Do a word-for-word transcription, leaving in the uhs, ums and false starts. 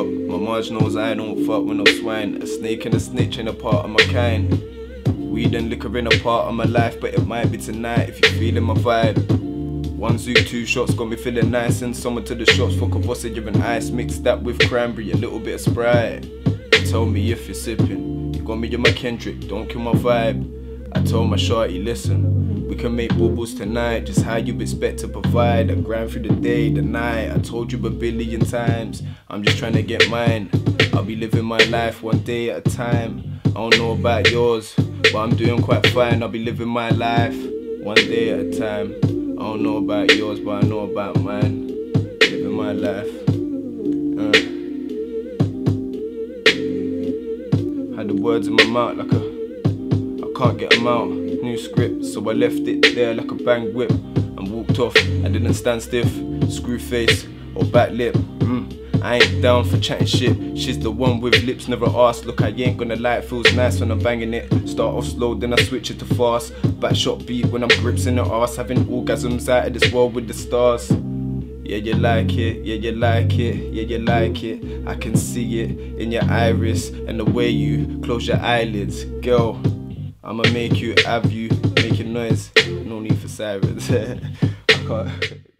up. My marge knows I don't fuck with no swine. A snake and a snitch ain't a part of my kind. Weed and liquor in a part of my life, but it might be tonight if you're feeling my vibe. One zoo, two shots, got me feeling nice. And someone to the shots, fuck a boss, you're an ice. Mix that with cranberry, a little bit of Sprite. Tell me if you're sipping. You got me, you're my Kendrick, don't kill my vibe. I told my shorty, listen, we can make bubbles tonight. Just how you expect to provide. I grind through the day, the night. I told you a billion times, I'm just trying to get mine. I'll be living my life one day at a time. I don't know about yours, but I'm doing quite fine. I'll be living my life one day at a time. I don't know about yours, but I know about mine. Living my life. Uh. Had the words in my mouth like a, I can't get them out. New script, so I left it there like a bang whip and walked off. I didn't stand stiff, screw face or back lip. Mm. I ain't down for chatting shit. She's the one with lips never asked. Look, I ain't gonna lie, it feels nice when I'm banging it. Start off slow, then I switch it to fast. Back shot beat when I'm grips in the ass. Having orgasms out of this world with the stars. Yeah, you like it, yeah, you like it, yeah, you like it. I can see it in your iris and the way you close your eyelids. Girl, I'ma make you, have you, making noise. No need for sirens. I can't.